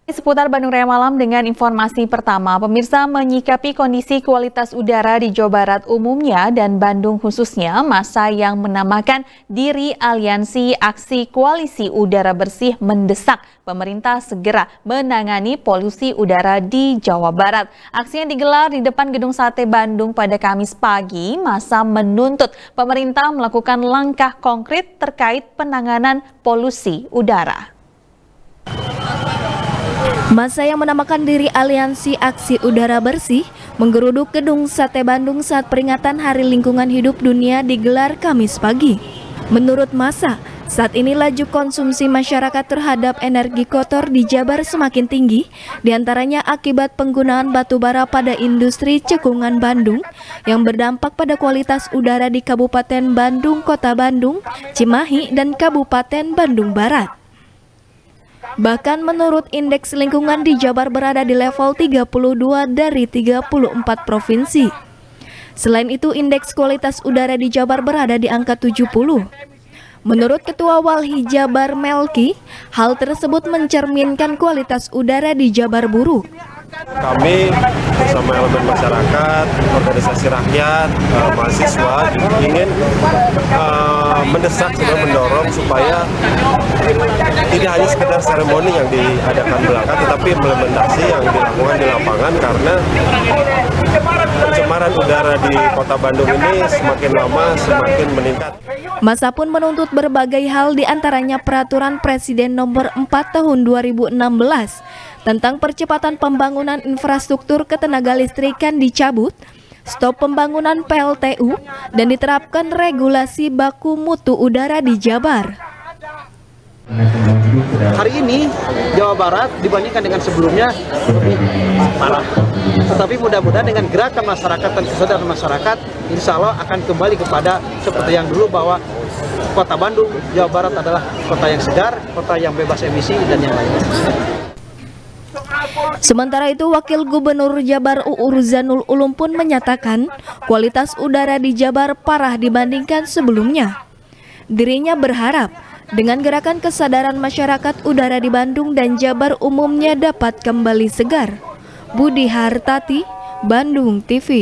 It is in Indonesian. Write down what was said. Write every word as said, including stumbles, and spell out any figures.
Seputar Bandung Raya Malam dengan informasi pertama, pemirsa menyikapi kondisi kualitas udara di Jawa Barat umumnya dan Bandung khususnya, massa yang menamakan diri Aliansi Aksi Koalisi Udara Bersih mendesak pemerintah segera menangani polusi udara di Jawa Barat. Aksi yang digelar di depan Gedung Sate Bandung pada Kamis pagi, massa menuntut pemerintah melakukan langkah konkret terkait penanganan polusi udara. Massa yang menamakan diri Aliansi Aksi Udara Bersih menggeruduk Gedung Sate Bandung saat peringatan Hari Lingkungan Hidup Dunia digelar Kamis pagi. Menurut massa, saat ini laju konsumsi masyarakat terhadap energi kotor di Jabar semakin tinggi, diantaranya akibat penggunaan batu bara pada industri cekungan Bandung yang berdampak pada kualitas udara di Kabupaten Bandung, Kota Bandung, Cimahi, dan Kabupaten Bandung Barat. Bahkan menurut indeks lingkungan di Jabar berada di level tiga puluh dua dari tiga puluh empat provinsi. Selain itu, indeks kualitas udara di Jabar berada di angka tujuh puluh. Menurut Ketua Walhi Jabar Melki, hal tersebut mencerminkan kualitas udara di Jabar buruk. Kami bersama elemen masyarakat, organisasi rakyat, uh, mahasiswa ingin uh, mendesak dan mendorong supaya tidak hanya sekedar seremoni yang diadakan belakang, tetapi implementasi yang dilakukan di lapangan, karena pencemaran udara di Kota Bandung ini semakin lama semakin meningkat. Massa pun menuntut berbagai hal, diantaranya Peraturan Presiden Nomor empat Tahun dua ribu enam belas tentang percepatan pembangunan infrastruktur ketenaga listrikan dicabut, stop pembangunan P L T U, dan diterapkan regulasi baku mutu udara di Jabar. Hari ini Jawa Barat dibandingkan dengan sebelumnya lebih parah. Tetapi mudah-mudahan dengan gerakan masyarakat dan kesadaran masyarakat, insya Allah akan kembali kepada seperti yang dulu, bahwa Kota Bandung, Jawa Barat adalah kota yang segar, kota yang bebas emisi, dan yang lainnya. Sementara itu, Wakil Gubernur Jabar U U Ruzanul Ulum pun menyatakan kualitas udara di Jabar parah dibandingkan sebelumnya. Dirinya berharap dengan gerakan kesadaran masyarakat, udara di Bandung dan Jabar umumnya dapat kembali segar. Budi Hartati, Bandung T V.